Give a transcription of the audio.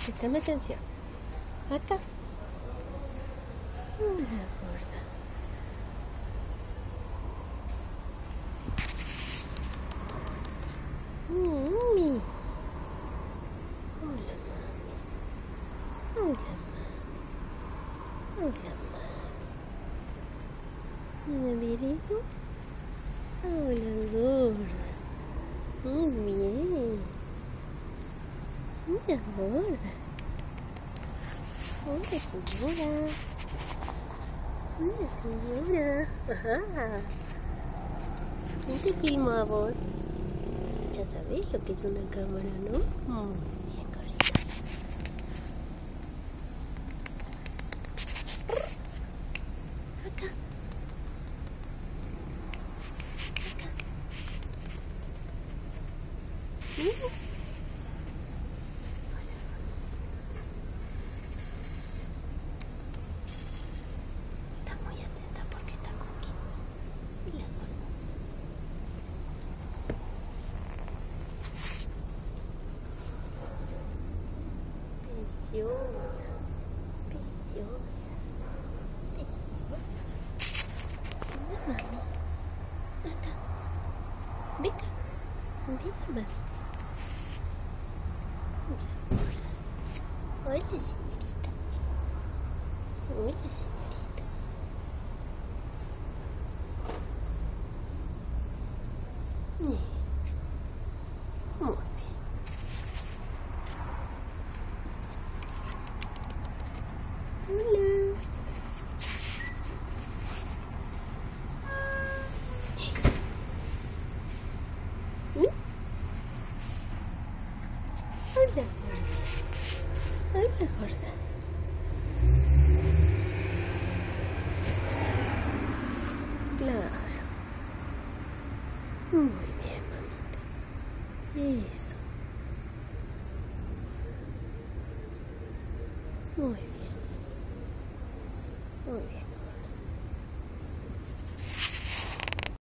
Préstame atención. Acá. Hola, gorda. Mimi. Hola, mami. Hola, mami. Hola, mami. ¿A ver eso? Hola, gorda. Muy bien. Hola, gorda. Hola, señora. Hola, señora. Ajá. ¿Quién te filmó a vos? Ya sabés lo que es una cámara, ¿no? Muy bien, gordita. Acá. Acá. Está muy atenta porque está Cookie. Mira, preciosa, preciosa, preciosa. Venga, mami. Acá. Venga. Venga, mami. Hola, señorita. Hola, señorita. Muy bien. Hola. Hola, gorda. Hola, gorda. Claro. Muy bien, mamita. Eso. Muy bien. Muy bien.